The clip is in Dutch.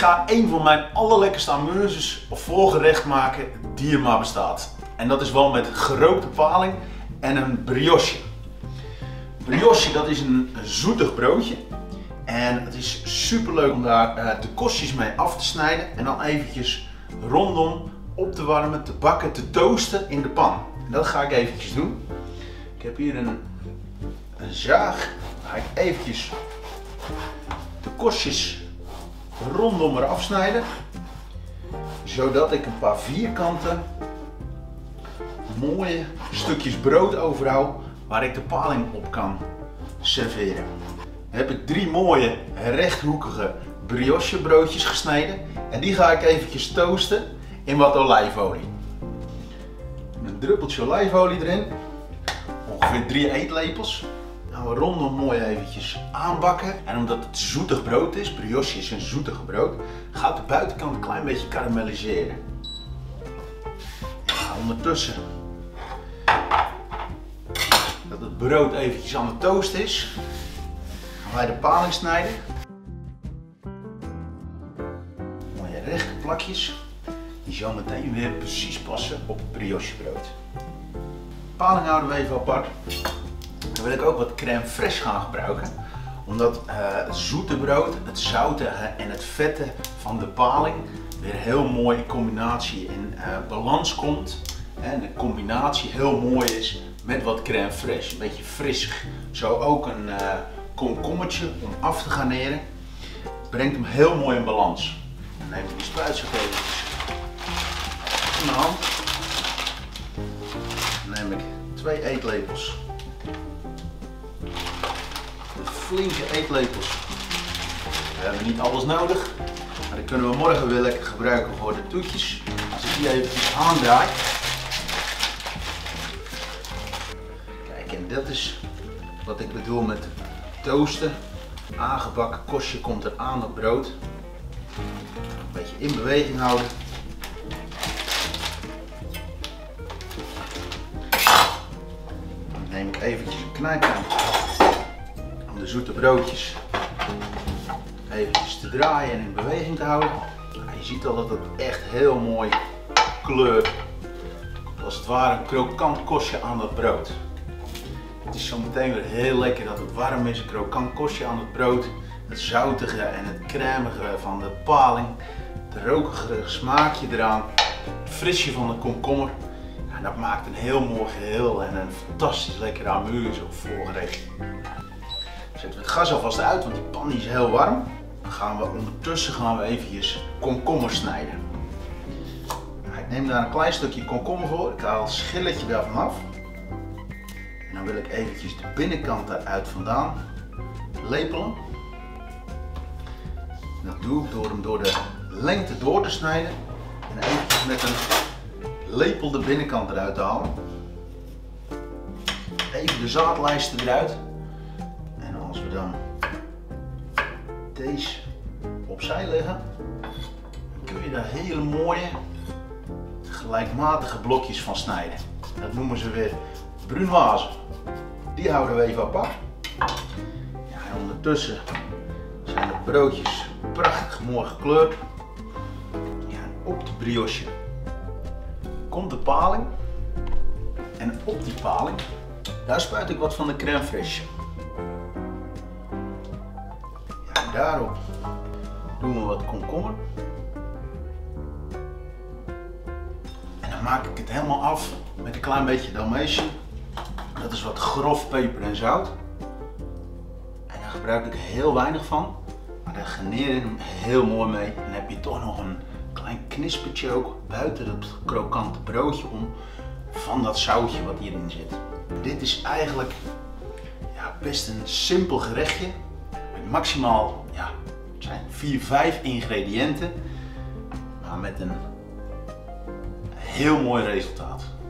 ga een van mijn allerlekkerste amuses of voorgerecht maken die er maar bestaat. En dat is wel met gerookte paling en een brioche. Brioche, dat is een zoetig broodje. En het is super leuk om daar de korstjes mee af te snijden. En dan eventjes rondom op te warmen, te bakken, te toasten in de pan. En dat ga ik eventjes doen. Ik heb hier een zaag. Dan ga ik eventjes de korstjes rondom eraf snijden. Zodat ik een paar vierkante mooie stukjes brood overhoud waar ik de paling op kan serveren. Dan heb ik 3 mooie rechthoekige brioche broodjes gesneden en die ga ik eventjes toasten in wat olijfolie. Een druppeltje olijfolie erin, ongeveer 3 eetlepels. Gaan we rondom mooi eventjes aanbakken. En omdat het zoetig brood is, brioche is een zoetig brood, gaat de buitenkant een klein beetje karamelliseren. Ja, ondertussen dat het brood eventjes aan de toast is, gaan wij de paling snijden. Mooie rechte plakjes die zo meteen weer precies passen op het briochebrood. Paling houden we even apart. Dan wil ik ook wat crème fraîche gaan gebruiken. Omdat het zoete brood, het zoutige en het vette van de paling weer heel mooi in combinatie in balans komt. En de combinatie heel mooi is met wat crème fraîche. Een beetje frissig. Zo ook een komkommertje om af te garneren. Brengt hem heel mooi in balans. Dan neem ik die spuitzak eventjes in mijn hand. Dan neem ik 2 eetlepels. Flinke eetlepels. We hebben niet alles nodig, maar die kunnen we morgen weer lekker gebruiken voor de toetjes. Als ik die eventjes aandraai. Kijk, en dat is wat ik bedoel met toasten. Aangebakken kostje komt er aan het brood. Een beetje in beweging houden. Dan neem ik eventjes een knijptang om de zoete broodjes eventjes te draaien en in beweging te houden. Je ziet al dat het echt heel mooi kleurt. Als het ware een krokant kostje aan dat brood. Het is zo meteen weer heel lekker dat het warm is, een krokant kostje aan het brood. Het zoutige en het crèmige van de paling. Het rokige smaakje eraan. Het frisje van de komkommer. En dat maakt een heel mooi geheel en een fantastisch lekker amuse of voorgerecht. Zetten we het gas alvast uit, want die pan die is heel warm. Dan ondertussen eventjes komkommer snijden. Ik neem daar een klein stukje komkommer voor. Ik haal het schilletje daarvan af. En dan wil ik eventjes de binnenkant eruit vandaan lepelen. Dat doe ik door hem door de lengte door te snijden. En eventjes met een lepel de binnenkant eruit te halen. Even de zaadlijsten eruit. En als we dan deze opzij leggen, dan kun je daar hele mooie gelijkmatige blokjes van snijden. Dat noemen ze weer brunoise. Die houden we even apart. Ja, en ondertussen zijn de broodjes prachtig mooi gekleurd. Ja, en op de brioche komt de paling. En op die paling, daar spuit ik wat van de crème fraîche. Ja, en daarop doen we wat komkommer. En dan maak ik het helemaal af met een klein beetje dalmatian. Dat is wat grof peper en zout. En daar gebruik ik heel weinig van. Maar daar garneer ik hem heel mooi mee. En dan heb je toch nog een klein knispertje ook buiten het krokante broodje om. Van dat zoutje wat hierin zit. Dit is eigenlijk best een simpel gerechtje. Met maximaal, het zijn 4-5 ingrediënten. Maar met een heel mooi resultaat.